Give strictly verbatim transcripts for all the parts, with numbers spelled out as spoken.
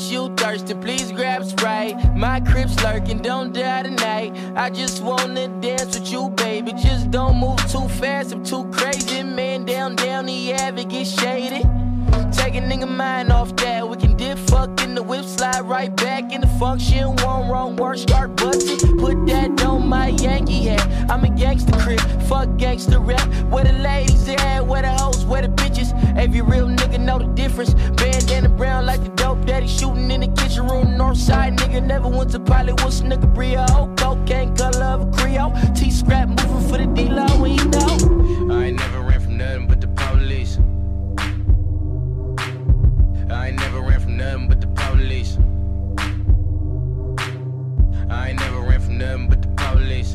bitch, you thirsty, please grab Sprite. My crib's lurking, don't die tonight. I just wanna dance with you, baby. Just don't move too fast, I'm too crazy. Man, down, down the ave, it get shady. Take a nigga mind off that. We can dip, fuck in the whip, slide right back in the function. One wrong word, start bustin'. Put that on my Yankee hat. I'm a gangster crib, fuck gangster rap. Where the ladies at, where the hoes, where the bitches. Every real nigga know the difference. Bandana brown like the dope daddy shooting in the kitchen room. Northside nigga never went to Hollywood, snicker Brio. Cocaine color of a Creole. T-scrap moving for the D-Lo, and you know I ain't never ran from nothing but the police. I ain't never ran from nothing but the police. I ain't never ran from nothing but the police.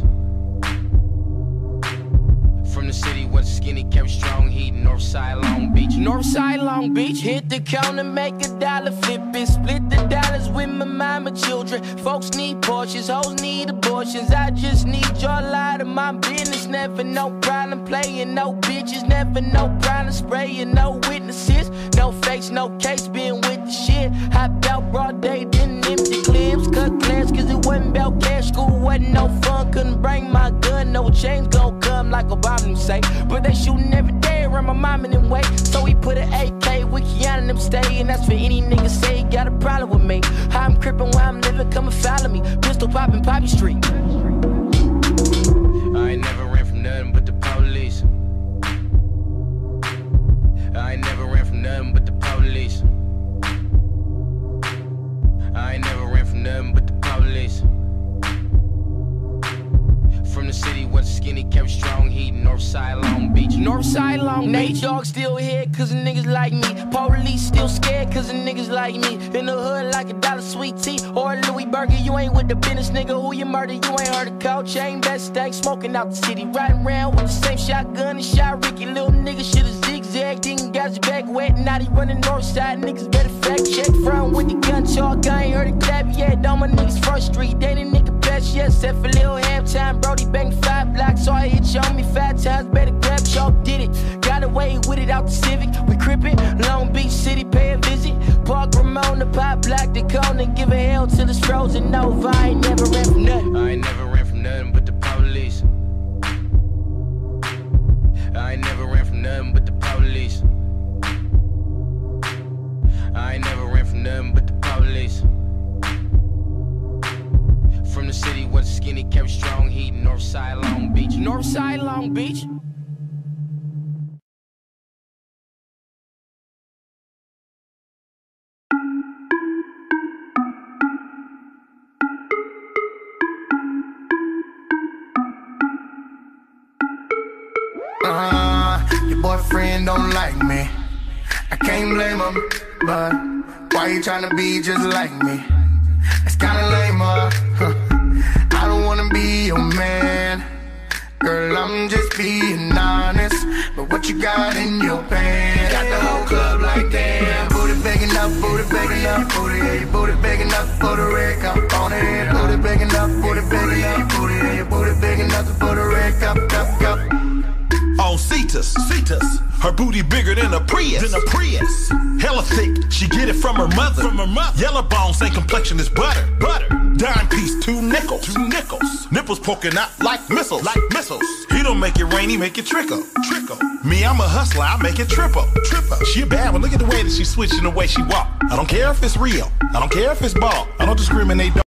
From the city where the skinny kept strong heat, Northside Long Beach. Northside Long Beach, hit the counter, make a dollar, flip it, split the dollars with my mama children. Folks need Porsches, hoes need abortions. I just need your light of my business. Never no problem playing, no bitches. Never no problem spraying, no witnesses. No fakes, no case, being with the shit. Hop out broad day, then empty clips. Cut class cause it wasn't about cash. School wasn't no fun, couldn't bring my gun. No change gon' come like Obama them say. But they shooting every day around my mom and them way. So he put an A K with Keanu and them stay. And that's for any nigga say he got a problem with me. How I'm crippin' where I'm living, come and follow me. Pistol poppin' Poppy Street. I ain't never ran from nothing but the police. I ain't never ran from nothing but the police. I ain't never ran from nothing but the police. From the city where the skinny kept strong heat, Northside Long Beach. Northside Long Beach. Nate Dogg still here cause of niggas like me. Police still scared cause of niggas like me. In the hood like a dollar sweet tea or a Louis Burger. You ain't with the business, nigga. Who you murder? You ain't heard of coach. Ain't best stank smoking out the city. Riding around with the same shotgun and shot Ricky. Little nigga shoulda zigzagged. Didn't got his back wet. Now he running Northside. Niggas better fact check. Front with the gun chalk. I ain't heard a clap yet. All my niggas front street. They the nigga best yet. Except for little halftime. Brody banged five blocks. So I hit you on me five times. Better grab chalk. Did it. Got away with it out the Civic. We crippin'. Long Beach City. Pay a visit. Park Ramon. The pop block. The cone. And give a hell till it's frozen over. I ain't never ran from nothing. I ain't never ran from nothing but the police. I ain't never ran from nothing but the police. I ain't never ran from nothing but the police. From the city where the skinny kept strong heat, Northside Long Beach. Northside Long Beach. Uh, your boyfriend don't like me. I can't blame him, but why you tryna be just like me? It's kinda lame, uh, huh. I don't wanna be your man. Girl, I'm just being honest. But what you got in your pants? Got the whole club like damn. Booty big enough, booty big enough, booty, yeah, booty big enough for the red cup on it. Booty big enough, booty big enough, booty, yeah, booty big enough for the red cup, cup, cup. On Cetus, Cetus, her booty bigger than a Prius, than a Prius. Hella thick, she get it from her mother, from her mother. Yellow bone, same complexion as butter, butter. Dime piece, two nickels, two nickels. Nipples poking out like missiles, like missiles. He don't make it rain, he make it trickle, trickle. Me, I'm a hustler, I make it triple, triple. She a bad one, look at the way that she switching the way she walk. I don't care if it's real, I don't care if it's ball. I don't discriminate.